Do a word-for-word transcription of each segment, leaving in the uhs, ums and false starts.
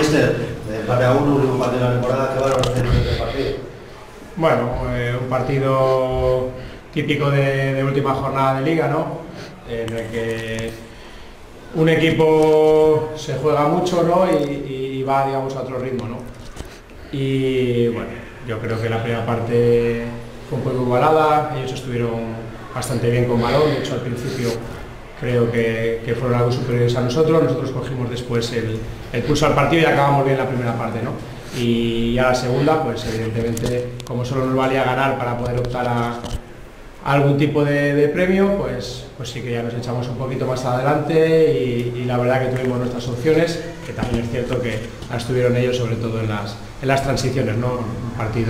míster, de empate a uno, último partido de la temporada, ¿qué valoración de este partido? Bueno, eh, un partido típico de, de última jornada de liga, ¿no? En el que un equipo se juega mucho, ¿no? y, y va, digamos, a otro ritmo, ¿no? Y bueno, yo creo que la primera parte fue un poco igualada, ellos estuvieron bastante bien con balón, de hecho al principio creo que, que fueron algo superiores a nosotros, nosotros cogimos después el, el pulso al partido y acabamos bien la primera parte, ¿no? Y a la segunda, pues evidentemente, como solo nos valía ganar para poder optar a, a algún tipo de, de premio, pues, pues sí que ya nos echamos un poquito más adelante y, y la verdad que tuvimos nuestras opciones, que también es cierto que las tuvieron ellos, sobre todo en las, en las transiciones, ¿no? Un partido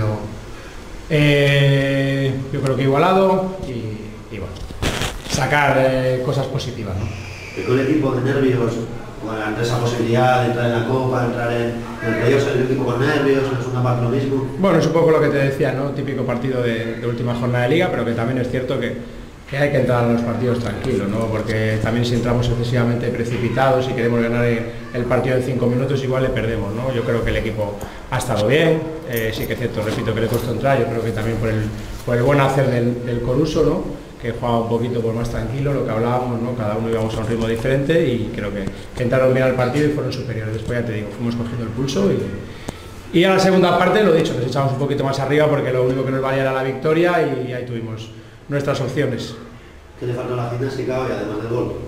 eh, yo creo que igualado y, y bueno, sacar eh, cosas positivas, ¿no? ¿Picó el equipo de nervios bueno, ante esa posibilidad de entrar en la Copa, de entrar en, en el playoff, el equipo con nervios, en la segunda parte lo mismo? Bueno, es un poco lo que te decía, ¿no? Típico partido de, de última jornada de liga, pero que también es cierto que, que hay que entrar a los partidos tranquilos, ¿no? Porque también si entramos excesivamente precipitados y queremos ganar el partido en cinco minutos, igual le perdemos, ¿no? Yo creo que el equipo ha estado bien, eh, sí que es cierto, repito, que le costó entrar, yo creo que también por el, por el buen hacer del, del Coruso, ¿no? Que jugaba un poquito por más tranquilo, lo que hablábamos, ¿no? Cada uno íbamos a un ritmo diferente y creo que, que entraron bien al partido y fueron superiores. Después ya te digo, fuimos cogiendo el pulso y, y a la segunda parte, lo dicho, nos echamos un poquito más arriba porque lo único que nos valía era la victoria y ahí tuvimos nuestras opciones. ¿Qué le faltó a la gimnástica hoy, además del gol?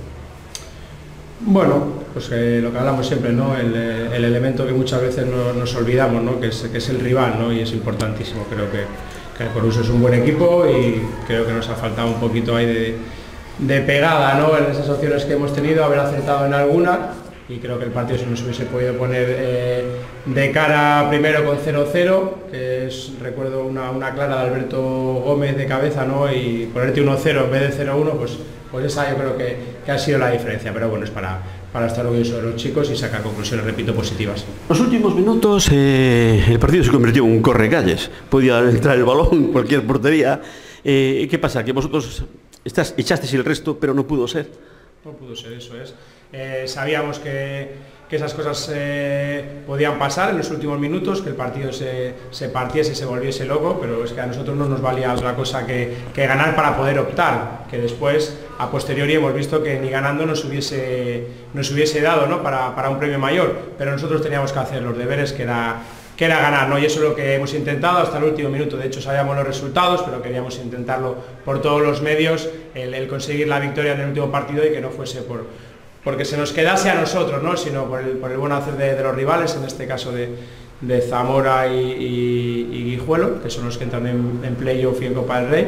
Bueno, pues eh, lo que hablamos siempre, ¿no? El, el elemento que muchas veces no, nos olvidamos, ¿no? Que es, que es el rival, ¿no? Y es importantísimo, creo que que el Coruso es un buen equipo y creo que nos ha faltado un poquito ahí de, de pegada, ¿no? En esas opciones que hemos tenido, haber acertado en alguna y creo que el partido se nos hubiese podido poner eh, de cara primero con cero cero, que es, recuerdo una, una clara de Alberto Gómez de cabeza, ¿no? Y ponerte uno cero en vez de cero uno, pues, pues esa yo creo que, que ha sido la diferencia, pero bueno, es para, para estar orgulloso de los chicos y sacar conclusiones, repito, positivas. Los últimos minutos eh, el partido se convirtió en un correcalles, podía entrar el balón en cualquier portería. Eh, ¿Qué pasa? Que vosotros estás, echasteis el resto, pero no pudo ser. No pudo ser, eso es. Eh, sabíamos que, que esas cosas eh, podían pasar en los últimos minutos, que el partido se, se partiese, se volviese loco, pero es que a nosotros no nos valía otra cosa que, que ganar para poder optar, que después, a posteriori, hemos visto que ni ganando nos hubiese, nos hubiese dado, ¿no? para, para un premio mayor, pero nosotros teníamos que hacer los deberes, que era, que era ganar, ¿no? Y eso es lo que hemos intentado hasta el último minuto. De hecho, sabíamos los resultados, pero queríamos intentarlo por todos los medios, el, el conseguir la victoria en el último partido y que no fuese por... porque se nos quedase a nosotros, ¿no? Sino por el, por el buen hacer de, de los rivales, en este caso de, de Zamora y, y, y Guijuelo, que son los que entran en, en playoff y en Copa del Rey,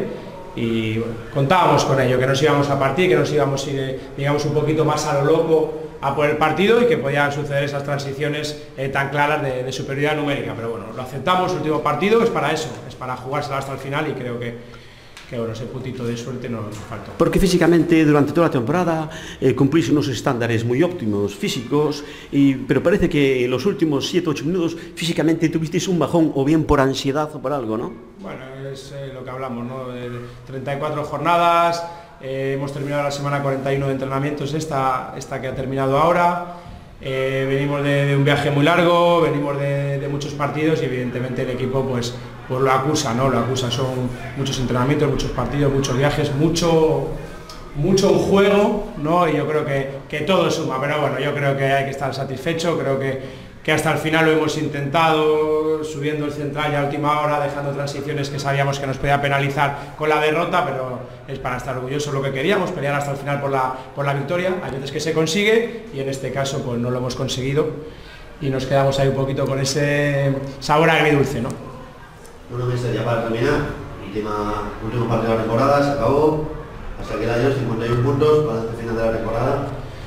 y bueno, contábamos con ello, que nos íbamos a partir, que nos íbamos eh, digamos un poquito más a lo loco a por el partido y que podían suceder esas transiciones eh, tan claras de, de superioridad numérica, pero bueno, lo aceptamos, último partido, es para eso, es para jugárselo hasta el final y creo que que bueno, ese puntito de suerte nos faltó. Porque físicamente durante toda la temporada eh, cumplís unos estándares muy óptimos físicos, y, pero parece que en los últimos siete ocho minutos físicamente tuvisteis un bajón, o bien por ansiedad o por algo, ¿no? Bueno, es eh, lo que hablamos, ¿no? De treinta y cuatro jornadas, eh, hemos terminado la semana cuarenta y uno de entrenamientos, esta, esta que ha terminado ahora. Eh, venimos de, de un viaje muy largo, venimos de, de muchos partidos y evidentemente el equipo pues, pues lo acusa, ¿no? Lo acusa, son muchos entrenamientos, muchos partidos, muchos viajes, mucho, mucho juego, ¿no? Y yo creo que, que todo suma, pero bueno, yo creo que hay que estar satisfecho, creo que, que hasta el final lo hemos intentado, subiendo el central ya a última hora, dejando transiciones que sabíamos que nos podía penalizar con la derrota, pero es para estar orgullosos lo que queríamos, pelear hasta el final por la, por la victoria. Hay veces que se consigue y en este caso pues no lo hemos conseguido y nos quedamos ahí un poquito con ese sabor agridulce, ¿no? Bueno, mister, ya para terminar, última, último partido de la temporada, se acabó, hasta que el año cincuenta y uno puntos, balance final de la temporada.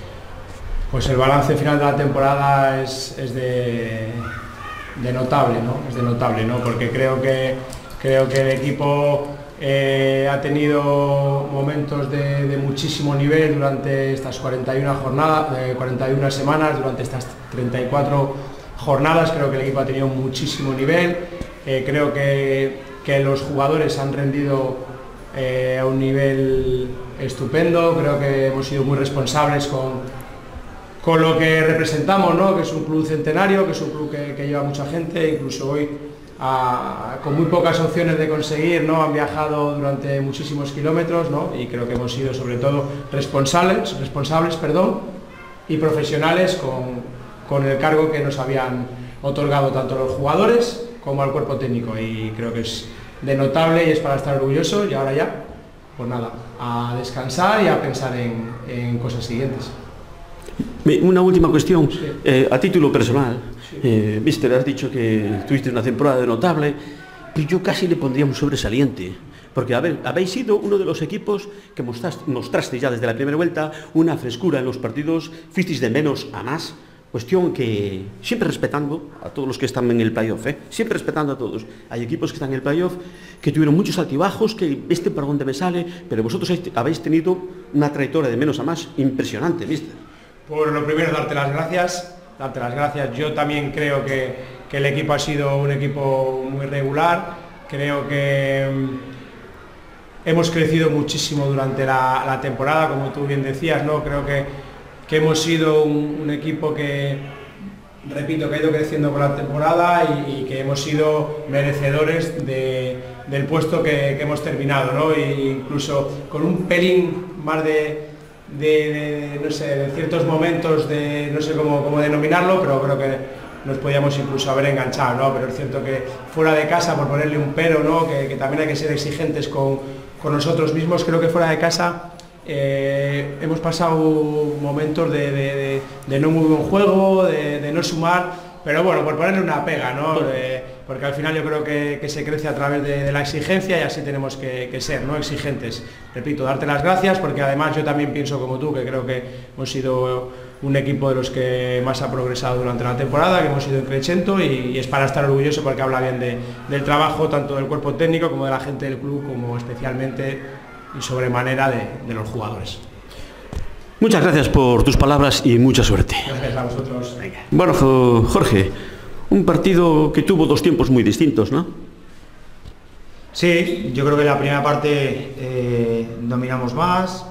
Pues el balance final de la temporada es, es de, de notable, ¿no? Es de notable, ¿no? Porque creo que, creo que el equipo eh, ha tenido momentos de, de muchísimo nivel durante estas cuarenta y una jornadas, eh, cuarenta y una semanas, durante estas treinta y cuatro jornadas, creo que el equipo ha tenido muchísimo nivel, eh, creo que, que los jugadores han rendido eh, a un nivel estupendo, creo que hemos sido muy responsables con con lo que representamos, ¿no? Que es un club centenario, que es un club que, que lleva mucha gente, incluso hoy a, con muy pocas opciones de conseguir, ¿no? Han viajado durante muchísimos kilómetros, ¿no? Y creo que hemos sido sobre todo responsables, responsables perdón, y profesionales con, con el cargo que nos habían otorgado tanto los jugadores como al cuerpo técnico, y creo que es de notable y es para estar orgulloso. Y ahora ya, pues nada, a descansar y a pensar en, en cosas siguientes. Una última cuestión, sí. eh, a título personal, sí. eh, Mister, has dicho que tuviste una temporada de notable, pero yo casi le pondría un sobresaliente, porque a ver, habéis sido uno de los equipos que mostraste, mostraste ya desde la primera vuelta una frescura en los partidos, fuisteis de menos a más, cuestión que siempre respetando a todos los que están en el playoff, ¿eh? Siempre respetando a todos. Hay equipos que están en el playoff que tuvieron muchos altibajos, que este por donde me sale, pero vosotros habéis tenido una trayectoria de menos a más impresionante, Mister. Por lo primero, darte las gracias, darte las gracias. Yo también creo que, que el equipo ha sido un equipo muy regular, creo que mm, hemos crecido muchísimo durante la, la temporada, como tú bien decías, ¿no? Creo que, que hemos sido un, un equipo que, repito, que ha ido creciendo con la temporada y, y que hemos sido merecedores de, del puesto que, que hemos terminado, ¿no? E incluso con un pelín más de... De, de, no sé, de ciertos momentos de, no sé cómo, cómo denominarlo, pero creo que nos podíamos incluso haber enganchado, ¿no? Pero es cierto que fuera de casa, por ponerle un pero, ¿no? Que, que también hay que ser exigentes con, con nosotros mismos. Creo que fuera de casa eh, hemos pasado momentos de, de, de, de no muy buen juego, de, de no sumar, pero bueno, por ponerle una pega, ¿no? De, porque al final yo creo que, que se crece a través de, de la exigencia, y así tenemos que, que ser, ¿no? Exigentes. Repito, darte las gracias, porque además yo también pienso como tú, que creo que hemos sido un equipo de los que más ha progresado durante la temporada, que hemos ido creciendo, y, y es para estar orgulloso, porque habla bien de, del trabajo tanto del cuerpo técnico como de la gente del club, como especialmente y sobremanera de, de los jugadores. Muchas gracias por tus palabras y mucha suerte. Gracias a vosotros. Venga. Bueno, Jorge, un partido que tuvo dos tiempos muy distintos, ¿no? Sí, yo creo que la primera parte eh, dominamos más,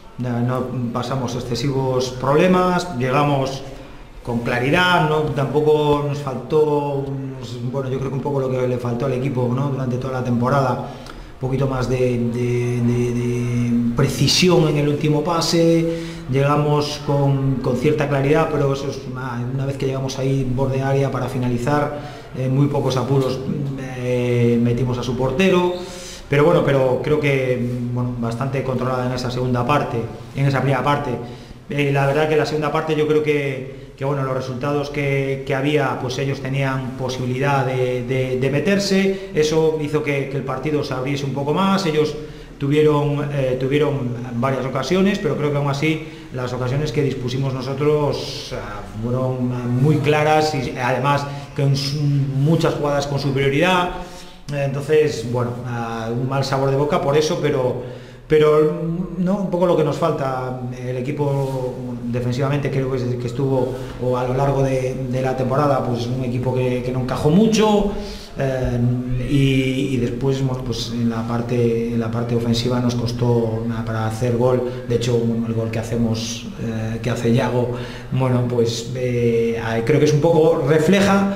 no pasamos excesivos problemas, llegamos con claridad, no, tampoco nos faltó, bueno, yo creo que un poco lo que le faltó al equipo, ¿no? Durante toda la temporada, un poquito más de, de, de, de precisión en el último pase, llegamos con, con cierta claridad, pero eso es una, una vez que llegamos ahí borde área para finalizar, eh, muy pocos apuros eh, metimos a su portero, pero bueno, pero creo que bueno, bastante controlada en esa segunda parte, en esa primera parte. Eh, la verdad que en la segunda parte yo creo que que bueno, los resultados que, que había, pues ellos tenían posibilidad de, de, de meterse, eso hizo que, que el partido se abriese un poco más, ellos tuvieron, eh, tuvieron varias ocasiones, pero creo que aún así las ocasiones que dispusimos nosotros uh, fueron muy claras y además con muchas jugadas con superioridad, entonces bueno, uh, un mal sabor de boca por eso, pero pero no un poco lo que nos falta. El equipo defensivamente creo que, que estuvo o a lo largo de, de la temporada pues un equipo que, que no encajó mucho, eh, y, y después bueno, pues en la parte en la parte ofensiva nos costó nada, para hacer gol. De hecho bueno, el gol que hacemos eh, que hace Yago, bueno pues eh, creo que es un poco refleja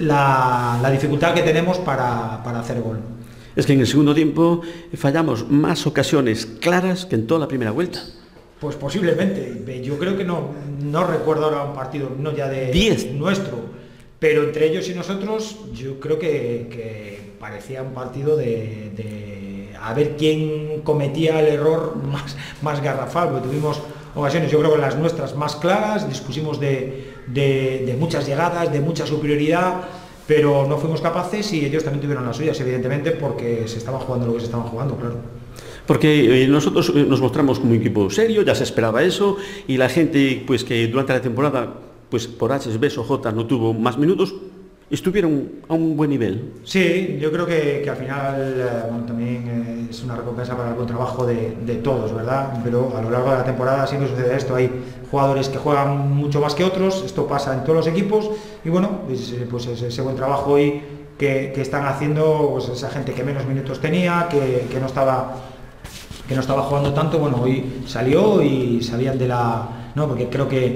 la, la dificultad que tenemos para, para hacer gol. Es que en el segundo tiempo fallamos más ocasiones claras que en toda la primera vuelta. Pues posiblemente. Yo creo que no, no recuerdo ahora un partido, no ya de diez nuestro, pero entre ellos y nosotros yo creo que, que parecía un partido de, de a ver quién cometía el error más, más garrafal, porque tuvimos ocasiones, yo creo que las nuestras más claras, dispusimos de, de, de muchas llegadas, de mucha superioridad, pero no fuimos capaces y ellos también tuvieron las suyas, evidentemente, porque se estaba jugando lo que se estaba jugando, claro. Porque eh, nosotros nos mostramos como un equipo serio, ya se esperaba eso, y la gente pues que durante la temporada, pues por H, B o J no tuvo más minutos, estuvieron a un buen nivel. Sí, yo creo que, que al final eh, bueno, también eh, es una recompensa para el buen trabajo de, de todos, ¿verdad? Pero a lo largo de la temporada siempre sucede esto, hay jugadores que juegan mucho más que otros, esto pasa en todos los equipos, y bueno, pues, pues ese, ese buen trabajo hoy que, que están haciendo pues, esa gente que menos minutos tenía, que, que no estaba que no estaba jugando tanto, bueno, hoy salió y salían de la ¿no? Porque creo que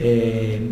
eh,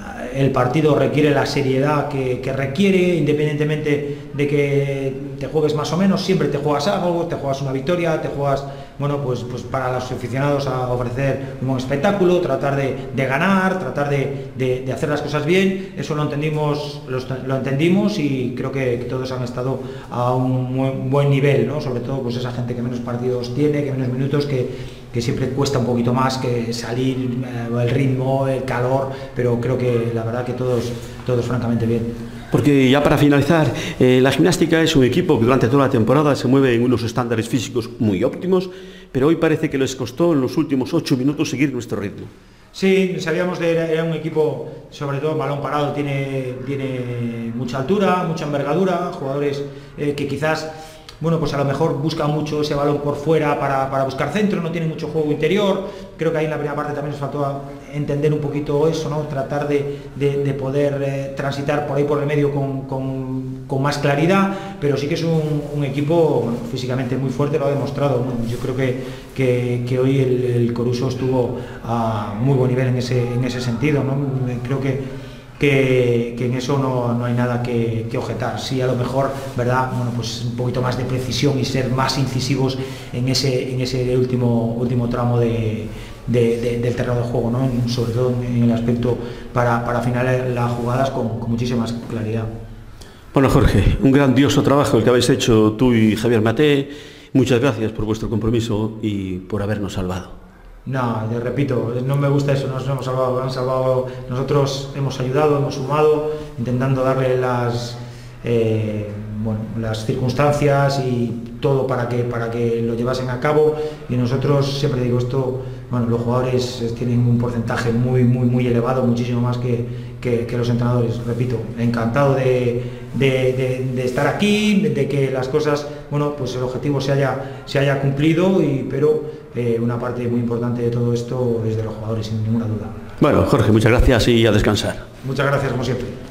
el partido requiere la seriedad que, que requiere, independientemente de que te juegues más o menos, siempre te juegas algo, te juegas una victoria, te juegas, bueno, pues, pues para los aficionados a ofrecer un buen espectáculo, tratar de, de ganar, tratar de, de, de hacer las cosas bien. Eso lo entendimos, lo, lo entendimos y creo que, que todos han estado a un buen, buen nivel, ¿no? Sobre todo pues esa gente que menos partidos tiene, que menos minutos, que que siempre cuesta un poquito más que salir, eh, el ritmo, el calor, pero creo que la verdad que todos, todos francamente bien. Porque ya para finalizar, eh, la gimnástica es un equipo que durante toda la temporada se mueve en unos estándares físicos muy óptimos, pero hoy parece que les costó en los últimos ocho minutos seguir nuestro ritmo. Sí, sabíamos que era, era un equipo, sobre todo balón parado, tiene, tiene mucha altura, mucha envergadura, jugadores eh, que quizás, bueno, pues a lo mejor busca mucho ese balón por fuera para, para buscar centro, no tiene mucho juego interior. Creo que ahí en la primera parte también nos faltó entender un poquito eso, ¿no? Tratar de, de, de poder eh, transitar por ahí por el medio con, con, con más claridad, pero sí que es un, un equipo, bueno, físicamente muy fuerte, lo ha demostrado. Bueno, yo creo que, que, que hoy el, el Coruso estuvo a muy buen nivel en ese, en ese sentido, ¿no? Creo que Que, que en eso no, no hay nada que, que objetar. Sí, a lo mejor, ¿verdad? Bueno, pues un poquito más de precisión y ser más incisivos en ese, en ese último, último tramo de, de, de, del terreno de juego, ¿no? Sobre todo en el aspecto para, para finalizar las jugadas con, con muchísima más claridad. Bueno, Jorge, un grandioso trabajo el que habéis hecho tú y Javier Maté. Muchas gracias por vuestro compromiso y por habernos salvado. No, te repito, no me gusta eso, nos hemos salvado, han salvado, nosotros hemos ayudado, hemos sumado, intentando darle las, eh, bueno, las circunstancias y todo para que, para que lo llevasen a cabo, y nosotros, siempre digo esto, bueno, los jugadores tienen un porcentaje muy, muy, muy elevado, muchísimo más que, que, que los entrenadores. Repito, encantado de, de, de, de estar aquí, de que las cosas, bueno, pues el objetivo se haya, se haya cumplido, y, pero eh, una parte muy importante de todo esto es de los jugadores, sin ninguna duda. Bueno, Jorge, muchas gracias y a descansar. Muchas gracias, como siempre.